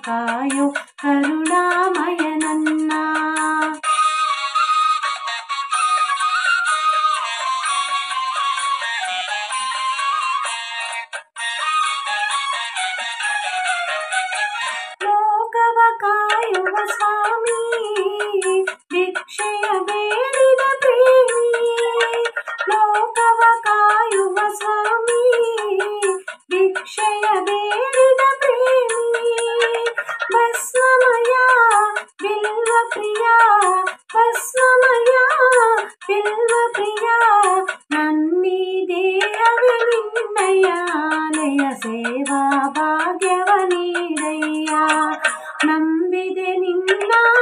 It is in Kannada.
ಕಾಯೋ ಕರುಣಾಮಯನನ್ನ. ಲೋಕವ ಕಾಯುವ ಸ್ವಾಮಿ, ಭಿಕ್ಷೆಯ ಬೇಡಿದ ಪ್ರೇಮಿ. ಲೋಕವ ಕಾಯುವ ಸ್ವಾಮಿ, ಭಿಕ್ಷೆಯ ಬೇಡಿದ ಪ್ರೇಮಿ. ಭಸ್ಮಮಯ ಬಿಲ್ವ ಪ್ರಿಯ, ಭಸ್ಮಮಯ ಬಿಲ್ವ ಪ್ರಿಯ. ನನ್ನೀ ದೇಹವೇ ನಿನ್ನಯ ಆಲಯ, ಸೇವಾ ಭಾಗ್ಯವ ನೀಡಯ್ಯ. ನಂಬಿದೆ ನಿನ್ನ